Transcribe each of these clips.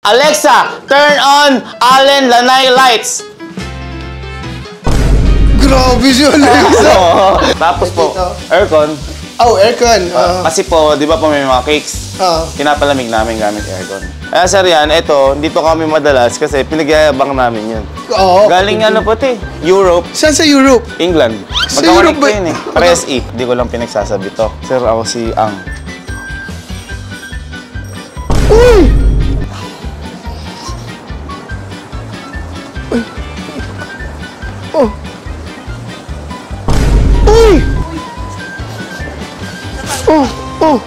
Alexa, turn on Allen Lanay lights. Grabe si Alexa. Tapos po, aircon. Oh, aircon. Kasi po, di ba po may mga cakes? Pinapalamig namin gamit aircon. Kaya sir yan, ito, dito kami madalas kasi pinagyayabang namin yun. Oo. Galing ano po Europe. Saan sa Europe? England. Sa Magkawanik Europe ba? ko yun eh. Pares E. Di ko lang pinagsasabi to. Sir, ako si Ang. Uy! Oh. Uy! Oh.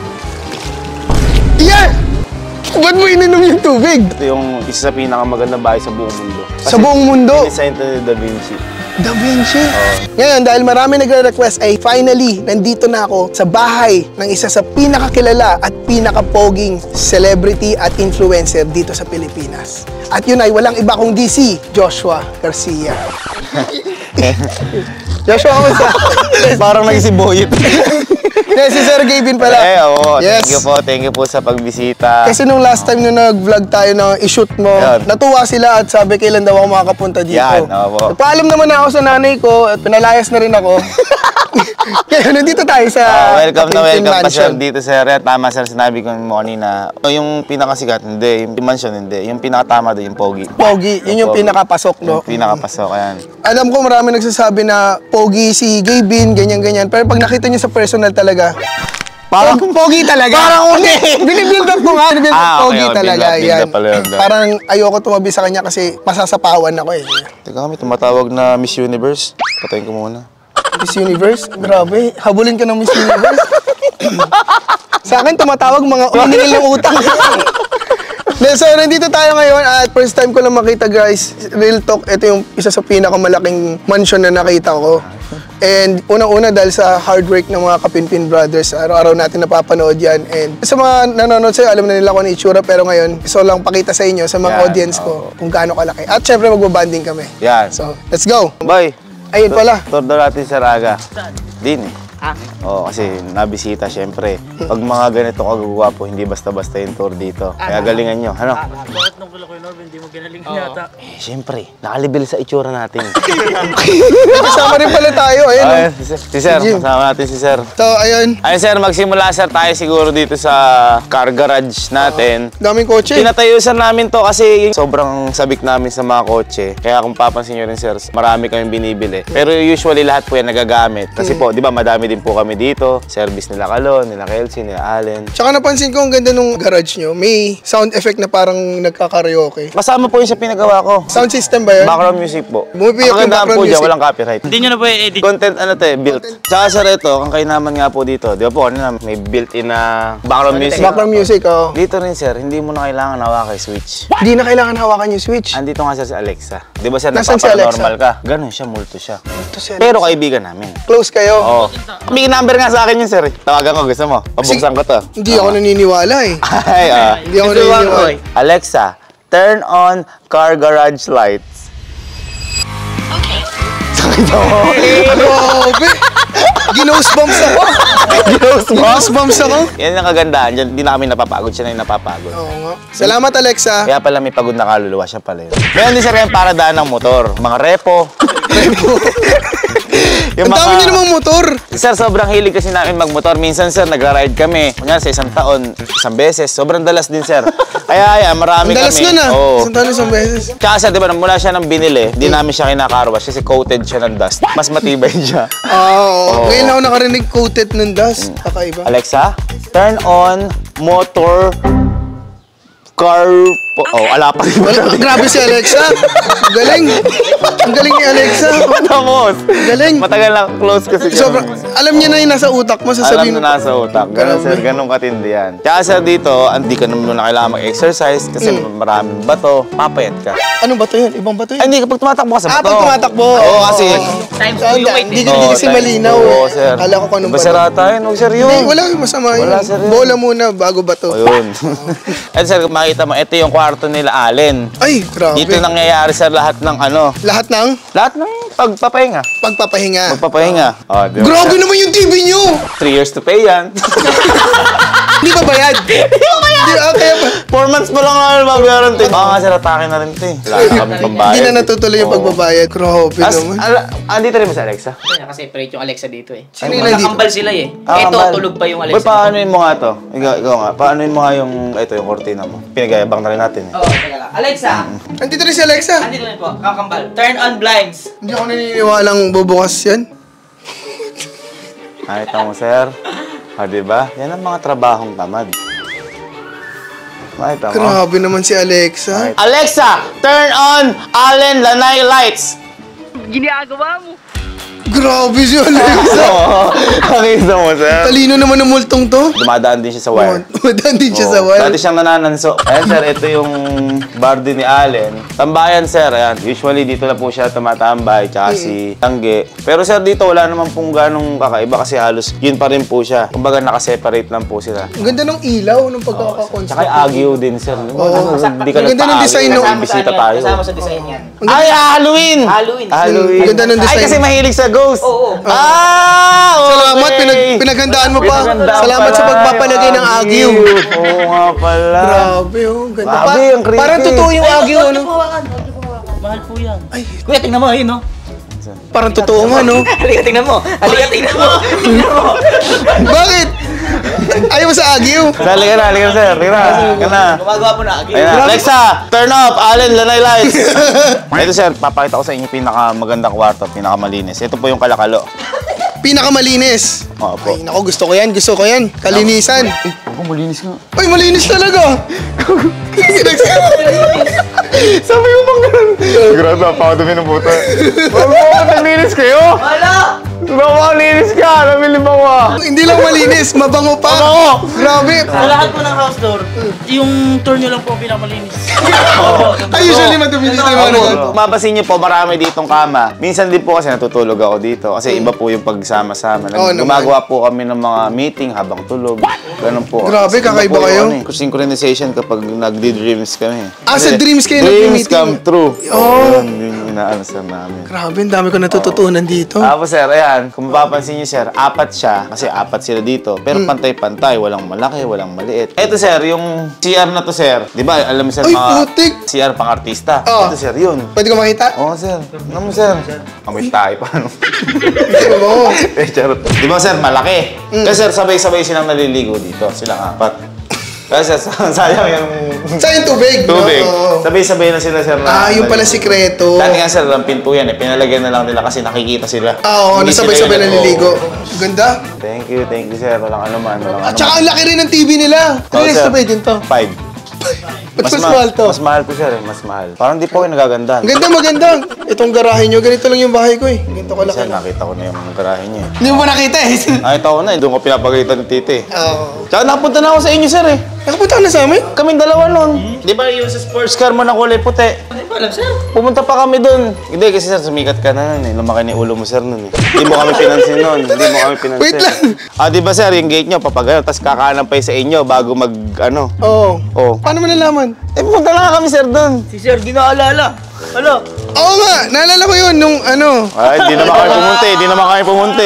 Yeah! Ba't mo ininom yung tubig? Ito yung isa sa pinakamagandang bahay sa buong mundo. Sa buong mundo? Design to Da Vinci. Da Vinci? Ngayon, dahil marami nagre-request ay finally, nandito na ako sa bahay ng isa sa pinakakilala at pinakapoging celebrity at influencer dito sa Pilipinas. At yun ay walang iba kundi si Joshua Garcia. Joshua, kamusta? Parang naging si Boyet. Yes, si Sir Gavin pala. Oo. Yes. Thank you po sa pagbisita. Kasi nung last time nung nag-vlog tayo na i-shoot mo, natuwa sila at sabi kailan daw ako makakapunta dito. Yan, opo. Nagpaalam naman ako sa nanay ko at pinalayas na rin ako. Kaya nandito tayo sa welcome pa mansion. sir dito sir. Tama sir, sinabi ko mo kanina. Yung pinakasikat, hindi. Yung mansion, hindi. Yung pinakatama doon, yung pogi. Pogi, yun yung pinakapasok, no? Yung pinakapasok, ayan. Alam ko marami nagsasabi na pogi si Gavin, ganyan-ganyan. Pero pag nakita niyo sa personal talaga, parang pogi talaga. Parang binibuild up ko nga. Pogi talaga. Yan. Parang ayoko tumabi sa kanya kasi masasapawan ako eh. Teka kami, tumatawag na Miss Universe. Patayin ko muna. Miss Universe? Grabe. Habulin ka ng Miss Universe. Sa akin, tumatawag mga uminingil ng utang. So, nandito tayo ngayon at first time ko lang makita guys. Real talk, ito yung isa sa pinakamalaking mansion na nakita ko. And unang-una dahil sa hard work ng mga Kapinpin Brothers, araw-araw natin napapanood yan. And sa mga nanonood sa'yo, alam na nila kung ano itsura. Pero ngayon, gusto lang pakita sa inyo, sa mga audience ko, kung gaano kalaki. At syempre, magbabanding kami. Yan. So, let's go. Bye. Ayun pala. Tour daw natin sa Raga. Din eh. Oo, kasi nabisita syempre. Pag mga ganito kagagwapo, hindi basta-basta yung tour dito. Kaya galingan nyo. Ano? Bakit nung kula ko yun, hindi mo ginalingan yata? Syempre, nakalibil sa itsura natin. Kasama rin pala tayo. Ayun. Si Sir, kasama natin si Sir. So, ayun. Ayun Sir, magsimula Sir tayo siguro dito sa car garage natin. Daming kotse. Tinatayo Sir namin to kasi sobrang sabik namin sa mga kotse. Kaya kung papansin nyo rin Sir, marami kaming binibili. Pero usually lahat po yan nagagamit. Kasi po, di ba madami din po kami dito. Service nila Kalon, nila Kelsey, nila Allen. Tsaka napansin ko ang ganda nung garage nyo. May sound effect na parang nagkakaraoke. Kasama po yung sa pinagawa ko. Sound system ba yun? Background music po. Bumipiyok yung background po dyan, music. walang copyright. Hindi nyo na po i-edit. Content ano to eh, built. Tsaka Sir, ito, ang kainaman nga po dito. Di ba po, ano na, may built-in na background music. Background music, oh. Dito rin Sir, hindi mo na kailangan hawakan yung switch. Hindi na kailangan hawakan yung switch. Andito nga Sir si Alexa. Di ba Sir, Nasaan si Alexa? normal ka? Ganun siya, multo siya. Ito, sir. Pero kaibigan namin. Close kayo. Oo. May number nga sa akin yun Sir. Tawagan ko, gusto mo? Pabuksan ko to. Hindi ako naniniwala eh. Ay, Hindi ako naniniwala. Alexa, turn on car garage lights. Grabe! Ginoosebumps ako. Ginoosebumps ako. Yan ang kagandahan dyan. Hindi na kami napapagod. Siya na yung napapagod. Oo nga. Salamat, Alexa. Kaya pala may pagod na kaluluwa siya pala yun. Meron din Sir kayong paradaan ng motor. Mga repo. Ang dami niyo namang motor. Sir, sobrang hilig kasi namin magmotor. Minsan Sir, nagra-ride kami. Kunyari sa isang taon, isang beses. Sobrang dalas din Sir. Kaya marami Ang dalas kami. nga na. Oo. Isang taon, isang beses. Tsaka Sir, di ba, mula siya nang binili, di namin siya kinakarwash kasi coated siya ng dust. Mas matibay siya. Oo. Ngayon ako nakarinig coated ng dust. Kakaiba. Alexa, turn on motor car... Oh, ala pa rin. Grabe si Alexa. Galing. Ang galing ni Alexa. Matamos. Galing. Matagal lang close kasi Sobrang, alam niya na yung nasa utak mo, sasabihin alam na nasa utak. Ganun Sir, ganun katindi yan. Tsaka Sir dito, hindi ka naman na kailangan mag-exercise kasi maraming bato, papayat ka. Ano ba to yun? Ibang bato yun? Ay, hindi, kapag tumatakbo ka sa bato. Pag tumatakbo. Oo, kasi... Times 2 yung weight. Hindi ko kasi malinaw. Oo, Sir. Kala ko kung anong Basara tayo, no, Sir, yun. Hindi, wala yung masama yun. Wala, Sir, yun. Bola muna bago bato. Ayun. At Sir, makita mo, ito yung kwarto nila Allen. Ay, grabe. Dito nangyayari Sir lahat ng ano. Lahat ng Lahat ng pagpapahinga. pagpapahinga. Magpapahinga. Oh, diba? Grabe naman yung TV nyo! 3 years to pay yan. Hindi ba bayad? Hindi ba bayad? Kaya ba? 4 months pa lang namin babayaran to. Baka nga sir, atake na rin to eh. Wala na kami pambayad. Hindi na natutuloy yung Oo. pagbabayad. Grabe naman. Andito rin ba si Alexa? Kasi separate yung Alexa dito eh. Sino yung nandito? Nakakambal sila eh. Ah, Ito, kambal. tulog pa yung Boy, Alexa. paanoin mo nga to? Ikaw nga, paanoin mo nga yung, ito yung kortina mo. Pinagayabang na rin natin eh. Oo, teka lang. Alexa! Nandito rin si Alexa. Andito na po, kakambal. Turn on blinds. Hindi ako naniniwalang bubukas yan. Nakita mo sir? Diba? Yan ang mga trabahong tamad. Nakita mo? Grabe naman si Alexa. Alexa, turn on Allen Lanay lights. Grabe si Alexa. Oo, nakita mo sir? Talino naman ng multong to. Dumadaan din siya sa wire. Madaan din siya sa Oo. wire. Dati siyang nanananso. Ayan sir, ito yung bar din ni Allen. Tambayan sir, ayan. Usually dito na po siya tumatambay, tsaka si Tangge. Pero sir, dito wala naman pong ganong kakaiba kasi halos yun pa rin po siya. Kumbaga nakaseparate lang po sila. Ang ganda ng ilaw ng pagkakakonstruct. Tsaka yung Agio din sir. Oo. Hindi ka Ang ganda ng design, no? bisita tayo. Kasama sa design yan. Ay, Halloween! Halloween. Halloween. Ang ganda ng design. Ay, kasi mahilig sa ghost. Oo. Ah! Okay. Salamat, pinaghandaan mo pa. Pinaghandaan Salamat sa pala pagpapalagay ng yung agyo. Oo nga pala. Grabe, oh. Ganda. Grabe, ang creepy. Parang totoo yung agyo, ano? Mahal po yan. Ay, Kuya, tingnan mo, ayun no? parang totoo nga, no? Halika, tingnan mo. Halika, tingnan mo. Tingnan mo. Bakit? Ayaw mo sa agyo? Halika na, sir. Halika na. Gumagawa po na agi. Ayan na. Alexa, turn off Allen Lanay lights. Ito sir, papakita ko sa inyo pinakamagandang kwarto, pinakamalinis. Ito po yung kalakalo. Pinakamalinis. Opo. Ay, naku, gusto ko yan. Gusto ko yan. Kalinisan. Ako, malinis nga. Ay, malinis talaga. Sabi mo bang ganun? Grabe, napakadumi ng puta. Bago ako naglinis kayo. Wala! Bago ako linis ka, namilibaw ka. Hindi lang malinis, mabango pa. Mabango. Grabe. Sa lahat po ng house door, yung tour nyo lang po pinakamalinis. Ay, usually madumi dito yung mga nag- Kung mapasin niyo po, marami ditong kama. Minsan din po kasi natutulog ako dito. Kasi iba po yung pagsama-sama. Oo naman. Gumagawa po kami ng mga meeting habang tulog. Ganun po. Grabe, Kasi iba kakaiba po kayo. yung synchronization kapag nagdi-dreams kami. Ah, sa Kasi dreams kayo Dreams nagmi-meeting? come true. Oo. Yun yung inaano sa namin. Grabe, ang dami ko natututunan dito. Tapos sir, ayan, kung mapapansin niyo sir, apat siya, kasi apat sila dito. Pero pantay-pantay, walang malaki, walang maliit. Ito sir, yung CR na to sir, di ba, alam mo sir, Ay, mga putik! CR pang artista. Oo. Ito sir, yun. Pwede ko makita? Oo sir, ano mo sir? Amoy tayo pa, ano? Oo. Charot. Di ba sir, malaki. Kasi sir, sabay-sabay silang naliligo dito, silang apat. Kasi sir, sayang yung Sa yung tubig, no? tubig. Oo. Sabay-sabay na sila sir na. Ah, yung pala naliligo. sikreto. Dati nga sir, lampin po yan eh. Pinalagyan na lang nila kasi nakikita sila. Ah, oo, Hindi sila nasabay-sabay yun, naliligo. oo. Ganda. Thank you sir. Walang anuman, walang At anuman. saka ang laki rin ng TV nila. Oo, Ano sir. sabay din to? 5. Ba't mas mahal to? Mas mahal po sir eh, mas mahal. Parang di po kayo nagagandahan. Ganda, maganda. Itong garahe nyo, ganito lang yung bahay ko eh. Ganito kalaki. Sir, nakita ko na yung garahe niyo eh. Hindi mo ba nakita eh? Nakita ko na eh, doon ko pinapagalitan ng titi eh. Oo. Tsaka napunta na ako sa inyo sir eh. Nakapunta ka na sa amin? Kaming dalawa nun. Di ba yung sa sports car mo na kulay puti? Hindi ko alam, sir. Pumunta pa kami doon. Hindi kasi sir, sumikat ka na nun eh. Lumaki ni ulo mo sir nun eh. Hindi mo kami pinansin nun. Hindi mo kami pinansin. Wait lang. Ah, di ba sir, yung gate nyo, papagano, tapos kakanan pa sa inyo bago mag, ano. Oo. Oh. Paano mo nalaman? Eh, pumunta lang kami sir doon. Si sir, di naalala. Ano? Oo nga, naalala ko yun nung ano. Ay, di naman kami pumunti, di naman kami pumunti.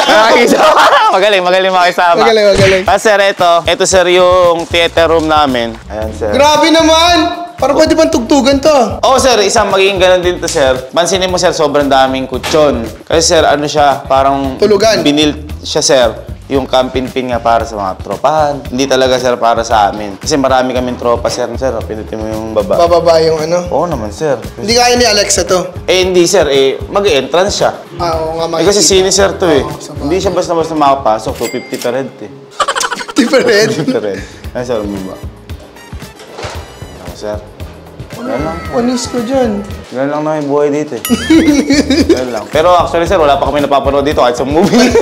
Magaling makisama. Magaling. Ah, sir, ito sir yung theater room namin. Ayan, sir. Grabe naman! Parang pwede bang tugtugan to? Oo, sir, isang magiging ganun din to, sir. Pansinin mo, sir, sobrang daming kutsyon. Kasi, sir, ano siya, parang... Tulugan. Binil siya, sir. Yung camping pin nga para sa mga tropahan. Hindi talaga, sir, para sa amin. Kasi marami kaming tropa, sir. Sir, pinutin mo yung baba. Bababa yung ano. Oo naman, sir. Hindi kaya ni Alexa to. Eh, hindi, sir. Eh, mag-entrance siya. Ah, oo nga, Eh, kasi sini, sir, to eh. Oo, sa bagay. Hindi siya basta-basta makapasok. 250 per head, eh. different. 250 per head. Ay, sir, bumaba. Ako, sir. Ganun lang. Onis ko dyan. Ganun lang namin buhay dito eh. Ganun lang. Pero actually, sir, wala pa kami napapanood dito kahit sa movie.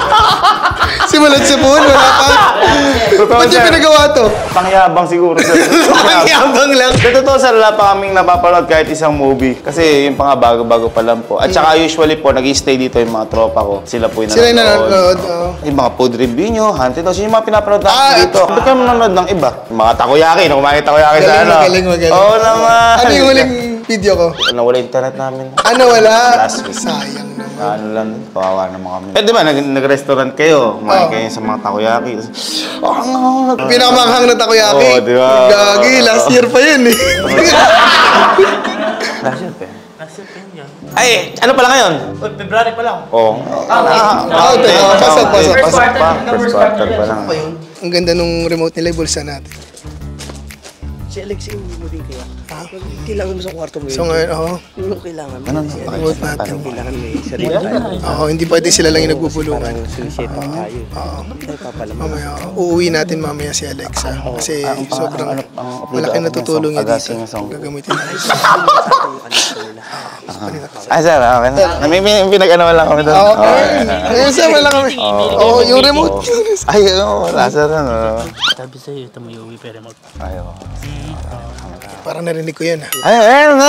Simulat sa phone, wala pa. Totoo, Ba't yung sir. pinagawa to? Pangyabang siguro, sir. Pangyabang lang. Sa totoo, sir, wala pa kaming napapanood kahit isang movie. Kasi yung pang bago-bago pa lang po. At saka usually po, nag-stay dito yung mga tropa ko. Sila po yung Sila yung nanonood, oo. Yung mga food review nyo, haunted house, yung mga pinapanood namin Ah, dito. Ba't kayo manonood ng iba? Yung mga takoyaki, no? Kumain takoyaki sa ano. Magaling. Oo naman. Ano yung huling video ko? Nawala internet namin. Ano, wala? Last week. Sayang naman. Ano lang, kawawa naman kami. Eh, di ba, nag-restaurant kayo. Kumain kayo sa mga takoyaki. Pinakamanghang na takoyaki. Oo, di ba? Gagi, last year pa yun eh. Last year pa eh. Last year pa yun. Ay, ano pala ngayon? Uy, February pa lang. Oo. Pasok. Pasok pa. First quarter pa lang. Ang ganda nung remote nila, bulsa natin. Si Alex, hindi mo din kaya. Kailangan mo sa kwarto mo yun. So ngayon, oo. Yung kailangan mo. Ano? Remote natin. Kailangan may sarili tayo. Oo, hindi pwede sila lang yung nagbubulungan. Sumiset up tayo. Tayo papalaman. Mamaya, uuwi natin mamaya si Alexa. Kasi sobrang malaki na tutulong niya dito. Gagamitin natin. Ay, sir, okay na. May pinag-ano lang kami doon. Ngayon sir, wala kami. Oo, yung remote. Ay, oo, wala, sir. Ano? Sabi sa'yo, ito mo yung uwi remote. Ay, oo. Parang narinig ko yun. Ay, ayun!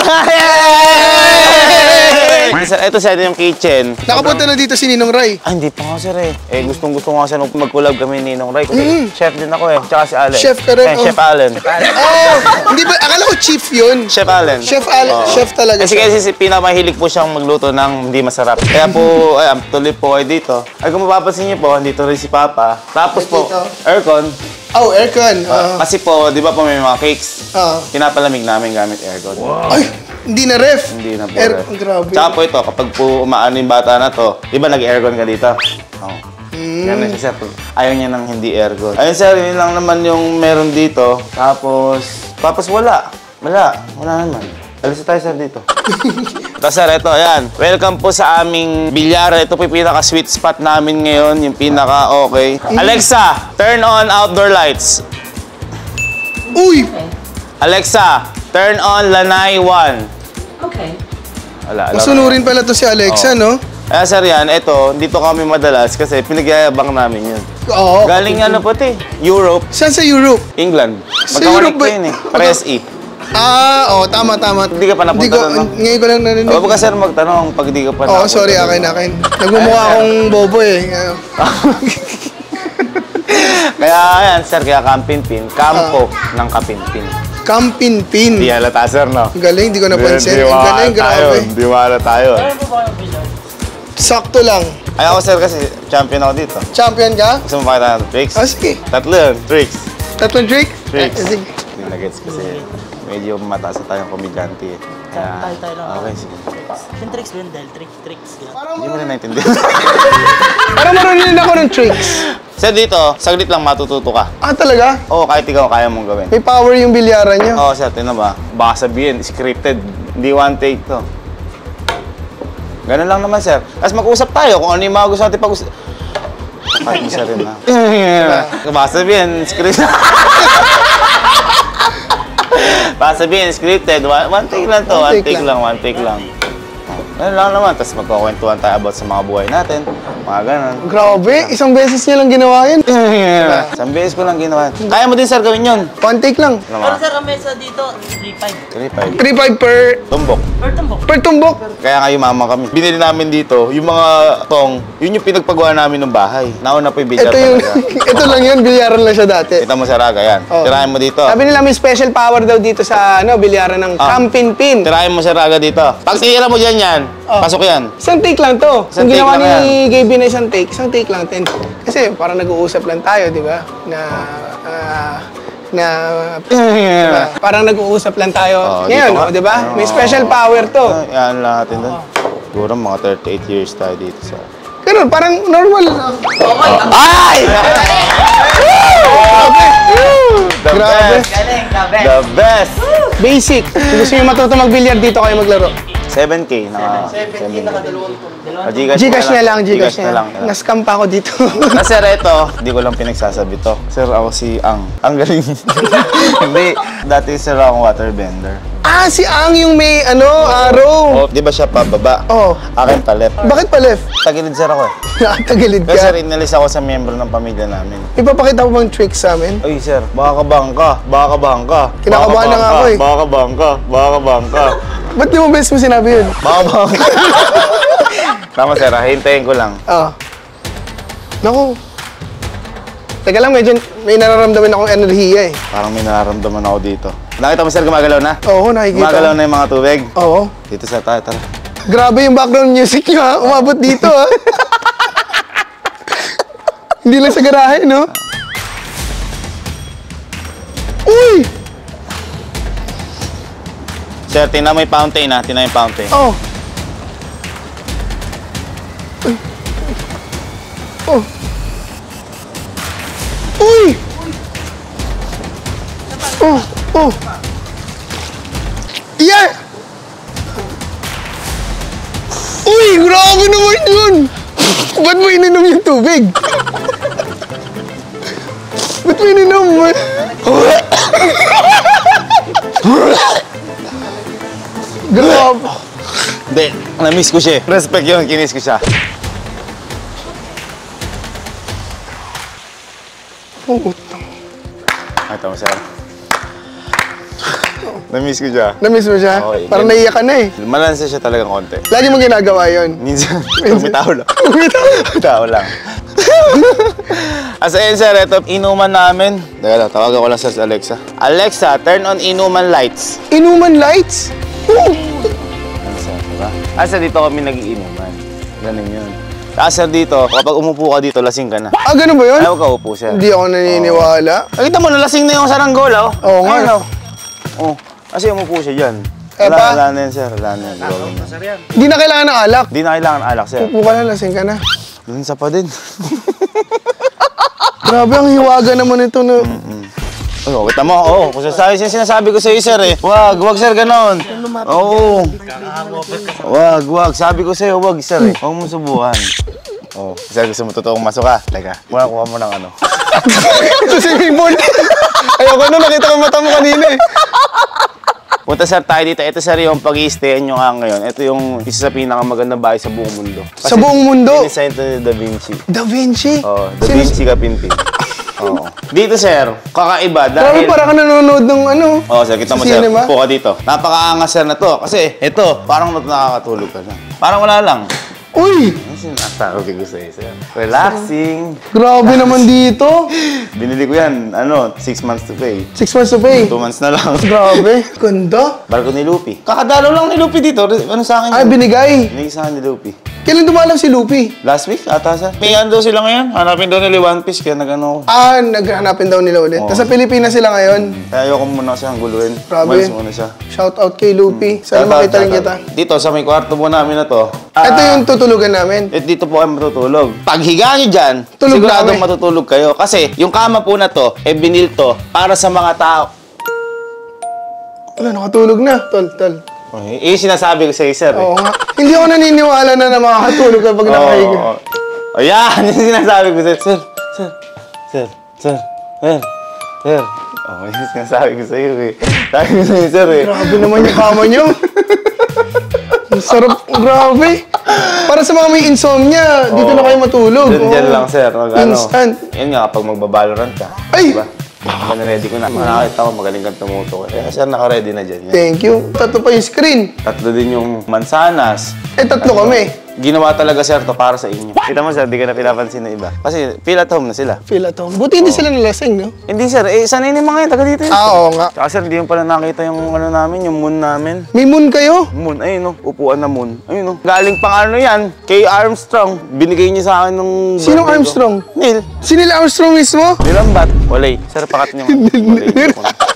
Ito sa yung kitchen. Nakapunta na dito si Ninong Ray. Ah, hindi pa nga sir eh. Gustong-gusto ko nga sir nung mag-collab kami ni Ninong Ray. Kasi chef din ako eh. Tsaka si Allen. Chef ka rin, oh. Chef Allen. Oh, hindi ba? Akala ko chief yun. Chef Allen. Chef chef talaga Kasi siya. kasi pinamahilig po siyang magluto ng hindi masarap. Kaya po, ay, tuloy po kayo dito. Ay, kung mapapansin niyo po, dito rin si Papa. Tapos po, aircon. Oh, aircon. Kasi po, di ba po may mga cakes? Oo. Pinapalamig namin gamit aircon. Ay, hindi na ref. Hindi na po. Aircon, grabe. Tsaka po ito, kapag po umaano yung bata na to, di ba nag-aircon ka dito? Oo. Ganun siya, sir. Ayaw niya ng hindi aircon. Ayun, sir, yun lang naman yung meron dito. Tapos wala. Wala naman. Alis tayo, sir, dito. Ito, sir, ito, ayan. Welcome po sa aming bilyara. Ito po yung pinaka-sweet spot namin ngayon. Yung pinaka-okay. Alexa, turn on outdoor lights. Uy! Alexa, turn on Lanai 1. Okay. Wala. Masunurin pala to si Alexa, no? Kaya sir yan, ito, dito kami madalas kasi pinagyayabang namin yun. Oo. Galing ano po Europe, Saan sa Europe? England. Sa Europe ba? Yun eh. Pares E. Oo, tama. Hindi ka pa napunta Hindi ko, doon, no? ngayon ko lang narinig. Huwag ka sir magtanong pag di ka pa Oo, napunta sorry, doon. akin. Nagmumukha akong bobo eh. Kaya yan sir, kaya Kampinpin, kampo ng Kapinpin. Kampinpin. Hindi halata sir, no? Ang galing, hindi ko napansin. Hindi Ang galing, grabe. Hindi halata yun. Ano po ba yung bilog? Sakto lang. Ay ako sir kasi champion ako dito. Champion ka? Gusto mo pakita ng tricks? Sige. Tatlo yun, tricks. Tatlong trick? Tricks. Sige. Hindi na gets kasi medyo mataas na tayong komedyante eh. Kaya, Tayo lang. okay, sige. Yung tricks ba yun? Dahil tricks. Yan. Hindi mo na naintindihan. Parang marunong ako ng tricks. Sir, dito, saglit lang matututo ka. Ah, talaga? Oo, kahit ikaw kaya mong gawin. May power yung bilyaran niyo. Oo, sir, tinan ba? Baka sabihin, scripted. Hindi one take to. Ganun lang naman, sir. Tapos mag-usap tayo kung ano yung mga gusto natin pag-usap. Kahit mo siya rin, ha? Baka sabihin, scripted. Baka sabihin, scripted. One take lang to. One take lang. Ganun lang naman. Tapos magkakwentuhan tayo about sa mga buhay natin. Mga ganun. Grabe, isang beses niya lang ginawa yun. Isang beses ko lang ginawa. Kaya mo din, sir, gawin yun. One take lang. Ano Pero mga? sir, ang mesa dito, 3.5. 3-5. 3.5 per Tumbok. Per tumbok. tumbok. Kaya nga yumaman kami. Binili namin dito, yung mga tong, yun yung pinagpagawa namin ng bahay. Nauna po yung bilyar Ito yung, talaga. ito lang yun, bilyaran lang siya dati. Kita mo sa Raga, yan. Oo. Tirahin mo dito. Sabi nila may special power daw dito sa bilyaran ng Kampinpin. Tirahin mo sa Raga dito. Pag tinira mo dyan yan, pasok yan. Isang take lang to. Isang Yung take ginawa lang ni Gaby na isang take lang din. Kasi parang nag-uusap lang tayo, di ba? Parang nag-uusap lang tayo. Oo, Ngayon, dito ka. di ba? May special power to. Yan lang natin doon. Siguro mga 38 years tayo dito sa... Ganun, parang normal lang. Ay! The Grabe. best! The best! Basic. Kung gusto nyo matuto mag-billiard, dito kayo maglaro. 7K na 7K. Gcash na lang, Gcash na na lang. lang. Nascam pa ako dito. Na sir, ito, hindi ko lang pinagsasabi to. Sir, ako si Ang. Ang galing. Hindi. Dati sir akong waterbender. Ah, si Ang yung may arrow. Oh, di ba siya pababa? Oo. Akin pa left. Bakit pa left? Tagilid sir ako eh. Nakatagilid Pero sir, ka. inalis ako sa miyembro ng pamilya namin. Ipapakita mo bang tricks sa amin? Ay sir, baka bangka. Baka bangka. Kinakabahan na nga ako eh. Baka bangka. Baka bangka. Ba't di mo best mo sinabi yun? Baka bangka. Tama sir, hintayin ko lang. Naku. Teka lang, medyo may nararamdaman akong enerhiya eh. Parang may nararamdaman ako dito. Nakita mo sir, gumagalaw na? Oo, nakikita. Gumagalaw na yung mga tubig. Oo. Dito sir, tayo, tara. Grabe yung background music nyo ha. Umabot dito ha. Hindi lang sa garahe, no? Uy! Sir, tingnan mo yung fountain ha. Tingnan yung fountain. Oh. Oh. Uy! Oh, oh. Yeah! Uy, grabe naman yun! Ba't mo ininom yung tubig? Ba't mo ininom? Grabe. Hindi, na-miss ko siya. Respect yun, kinis ko siya. Ito mo, sir. Na-miss ko siya. Na-miss mo siya? Okay, Parang ganun. naiyak ka na eh. Malansa siya talagang konti. Lagi mo ginagawa yun. Minsan, tumitaw lang. Tumitaw lang. As in, sir, ito, inuman namin. Teka lang, tawagan ko lang sa Alexa. Alexa, turn on inuman lights. Inuman lights? Oh. Ano, sir, diba? Sir, dito kami nag-iinuman. Ganun yun. Sir, dito, kapag umupo ka dito, lasing ka na. Ah, ganun ba yun? Ayaw ka upo, sir. Hindi ako naniniwala. Nakita mo, nalasing na yung saranggola, oh. Oo nga. Ayun, oh. Oh, kasi umupo siya dyan. Eh, pa? Wala na yan, sir. Wala na yan. Gawin na. Sir yan. Hindi na kailangan ng alak. Hindi na kailangan alak, sir. Upo ka na, lasing ka na. Dun sa pa din. Grabe, ang hiwaga naman ito na... Oh, kita mo, oh. Kung sinasabi ko sa iyo, sir, eh. Wag, sir, ganon. Oo. Wag. Sabi ko sa iyo, wag, sir, eh. Huwag mo subukan. Oh, sir, gusto mo totoong masok ka? Teka, kuha mo ng ano. Ito si Mimon. Ayoko na, nakita ko mata mo kanina eh. Punta, sir, tayo dito. Ito, sir, yung pag-i-stayan nyo nga ngayon. Ito yung isa sa pinakamagandang bahay sa buong mundo. Sa buong mundo? Dinisign to ni Da Vinci. Da Vinci? Oh, Da Vinci Kapinti. Oo. Dito, sir, kakaiba Grabe, dahil... parang ka nanonood ng ano. Oo, sir, kita mo, sa sir. cinema. Upo ka dito. Napakaangas, sir, na to. Kasi, ito, parang nakakatulog ka na. Parang wala lang. Uy! Ano sinasawag ko sa'yo, sir? Relaxing. Grabe naman dito. Binili ko yan, 6 months to pay. 6 months to pay. 2 months na lang. Grabe. Ganda. Barko ni Lupi. Kakadalo lang ni Lupi dito. Ano sa akin Ay, yun? binigay. Binigay sa akin ni Lupi. Kailan dumalaw si Lupi? Last week, ata, sir. May ano daw sila ngayon. Hanapin daw nila One Piece, kaya nag-ano ko. Ah, naghanapin daw nila ulit. Oo. Nasa Pilipinas sila ngayon. Kaya ayoko muna siyang guluhin. Grabe. Umalis muna siya. Shout out kay Lupi. Sana makita rin kita. Dito, sa may kwarto po namin na to. Ito yung tutulugan namin. Dito po kayo matutulog. Pag higa nyo dyan, Tulog siguradong namin. matutulog kayo. Kasi yung kama po na to, binil to para sa mga tao. Wala, nakatulog na. Tol. Okay. Sinasabi ko sa iyo, sir. Oo nga. Hindi ako naniniwala na makakatulog kapag nakahiga. Ayan, yung sinasabi ko sa Sir. Oh, yung sinasabi ko sa iyo, eh. Sabi ko sa iyo, sir, eh. Grabe naman yung kama nyo. Ang sarap. Grabe. Para sa mga may insomnia, dito na kayo matulog. Diyan Oo. lang, sir. Instant. Yan nga, kapag magbabalorant ka. Ay! Diba? Ready ko na. Nakakita ko, magaling kang tumuto. Kaya, sir, naka-ready na dyan. Yan. Thank you. Tatlo pa yung screen. Tatlo din yung mansanas. Eh, tatlo kami. Ginawa talaga, sir, to para sa inyo. Kita mo, sir, di ka na pinapansin ng iba. Kasi feel at home na sila. Feel at home. Buti hindi sila nalasing, no? Hindi, sir. Sanay na yung mga yan. Taga dito yun. Oo nga. Tsaka, sir, hindi yung pala nakita yung ano namin, yung moon namin. May moon kayo? Moon, ayun, no. Upuan na moon. Ayun, no. Galing pang ano yan, kay Armstrong. Binigay niya sa akin nung... Sinong birthday ko. Armstrong? Neil. Si Neil Armstrong mismo? Nilambat. Walay. Sir, pakat niyo. Walay.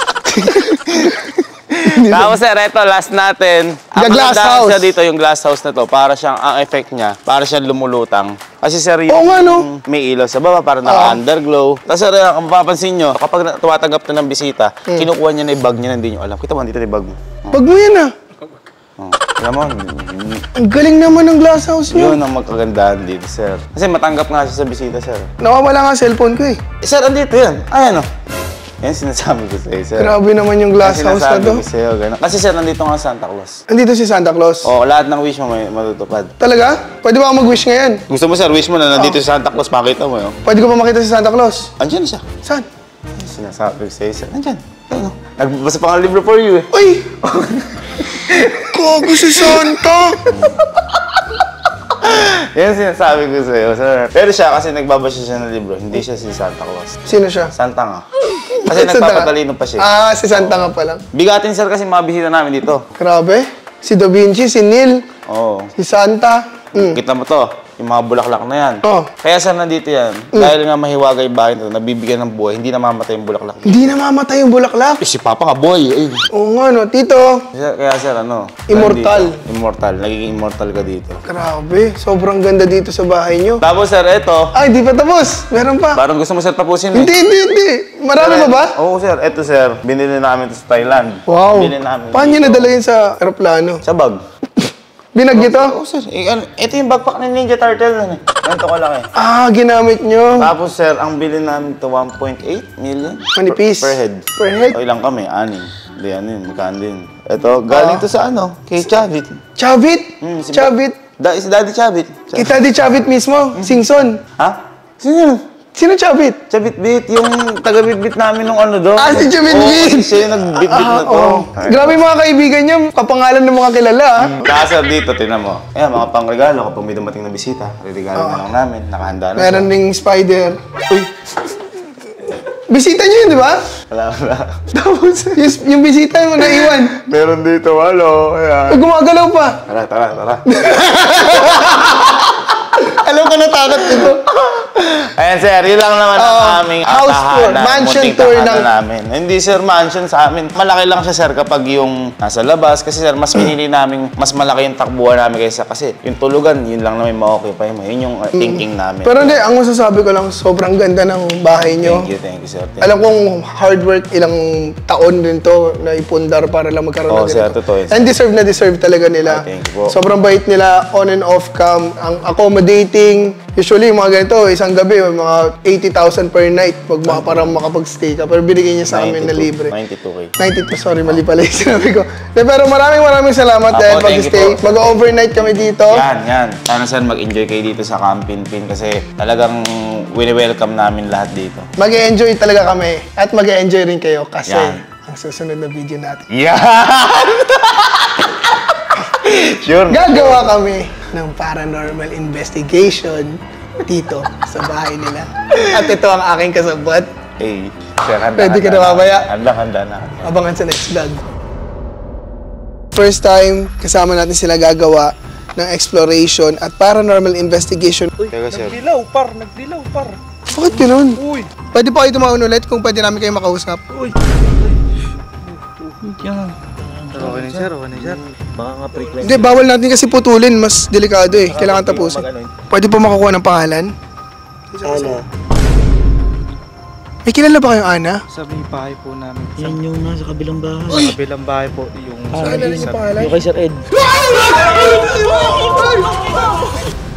Tapos, sir, eto, last natin. The glass maganda house. siya dito, yung glass house na to, para siyang, ang effect niya, para siyang lumulutang. Kasi, sir, yung Oo nga, no? may ilaw sa baba, para naka-underglow. Tapos, sir, kung mapapansin nyo, kapag tumatanggap na ng bisita, kinukuha niya na yung bag niya na hindi nyo alam. Kita mo, dito na yung bag mo. Pag mo yan, ah. Oh. Alam mo, Ang galing naman ng glass house nyo. yun ang magkagandahan dito, sir. Kasi matanggap nga siya sa bisita, sir. Nawawala nga cellphone ko, eh. Sir, andito yan. Ayan, oh. Yan sinasabi ko sa'yo, sir. Grabe naman yung glass Yan house na sinasabi to. ko sa'yo, ganun. Kasi, sir, nandito nga Santa Claus. Andito si Santa Claus. Oo, lahat ng wish mo may matutupad. Talaga? Pwede ba ako mag-wish ngayon? Gusto mo, sir, wish mo na nandito si Santa Claus, makita mo, yun. Pwede ko ba makita si Santa Claus? Andiyan siya. Saan? Sinasabi ko sa'yo, sir. Andiyan. Ano? Nagbasa pa nga libro for you, eh. Uy! Gago si Santa! Yan sinasabi ko sa'yo, sir. Pero siya, kasi nagbabasa siya ng libro, hindi siya si Santa Claus. Sino siya? Santa nga. Kasi Santa nagpapatalino pa siya. Si Santa nga pa lang. Bigatin, sir, kasi mga bisita namin dito. Grabe. Si Da Vinci, si Neil. Oo. Si Santa. Kita mo to, yung mga bulaklak na yan. Oh. Kaya saan nandito yan? Dahil nga mahiwaga yung bahay nito, nabibigyan ng buhay, hindi namamatay yung bulaklak. Hindi namamatay yung bulaklak. Si Papa nga, boy. Eh. Oo nga, no. Tito, Kaya sir, ano? Immortal. nandito. Immortal. Nagiging immortal ka dito. grabe. Sobrang ganda dito sa bahay nyo. Tapos sir, eto. Ay, di pa tapos. Meron pa. Parang gusto mo sir tapusin eh. Hindi. Marami pa ba? Oo sir, eto sir. Binili namin ito sa Thailand. Wow. Binili namin. Paano nyo nadala yun sa aeroplano? Sa bag. Binag ito? Oo sir. Ito yung backpack ng Ninja Turtle. Ganito ko lang eh. Ah, ginamit nyo. Tapos sir, ang bili namin ito 1.8 million. Manipis. Per head. Per head? O ilang kami? 6. Hindi, ano yun, magkaan din. Ito, galing to sa ano? Kay Chavit. Chavit? Si Chavit? Si Daddy Chavit. Kita di Chavit mismo. Singson. Ha? Sino yun? Sino Chavit? Chavit-bit, yung taga-bit-bit namin nung ano doon. Ah, si Chavit-bit! Oo, siya yung nag-bit-bit na to. Oh. Grabe yung mga kaibigan niyo. Kapangalan ng mga kilala. Kaya sir, dito, tinan mo. Ayan, mga pangregalo kapag may dumating na bisita. Regalo na lang namin, nakahanda na Meron ding spider. Uy. Bisita niyo yun, di ba? Wala. Tapos, yung bisita mo naiwan. Meron dito, walo. Ayan. Gumagalaw pa. Tara. Alam ko natakot ito. Ayan sir, yun lang naman ang aming house tour, tahanan, mansion munting tour tahanan ng- namin. Hindi sir, mansion sa amin. Malaki lang siya sir kapag yung nasa labas. Kasi sir, mas pinili namin, mas malaki yung takbuhan namin kaysa kasi yung tulugan, yun lang namin ma-occupy mo. Yun yung thinking namin. Pero hindi, ang masasabi ko lang, sobrang ganda ng bahay niyo. Thank you sir. Thank you. Alam kong hard work, ilang taon din to na ipundar para lang magkaroon Oo, ng sir, ganito. totoo yun, sir. And deserve na deserve talaga nila. Thank you po. Sobrang bait nila, on and off cam, ang accommodating. Usually, mga ganito, isang gabi, mga 80,000 per night para makapag-stay ka. Pero binigay niya sa amin na 92, libre. 92K. 92, sorry, mali pala yung sinabi ko. Pero maraming salamat Apo, dahil thank you pag-stay. po. Mag-overnight kami dito. Yan. Sana sir, mag-enjoy kayo dito sa Camp Pinpin kasi talagang wini-welcome namin lahat dito. Mag-enjoy talaga kami. At mag-enjoy rin kayo kasi Yan. ang susunod na video natin. Yan! Sure. Gagawa kami ng paranormal investigation dito sa bahay nila. At ito ang aking kasabot. Eh, sir, handa. Pwede ka na mamaya. Handa na. Abangan sa next vlog. First time, kasama natin sila gagawa ng exploration at paranormal investigation. Teka, sir. Nagdilaw par. Bakit ganun? Uy. Pwede pa kayo tumawin ulit kung pwede namin kayo makausap. Uy. Yan. Okay na sir. Mga frequency. Hindi, bawal natin kasi putulin. Mas delikado eh. Kailangan tapusin. Pwede po makakuha ng pangalan? Ana. May kilala ba kayong Ana? Sa may bahay po namin. Yan yung nasa kabilang bahay. Sa kabilang bahay po yung... Kilala niyo pangalan? Yung kay Sir Ed.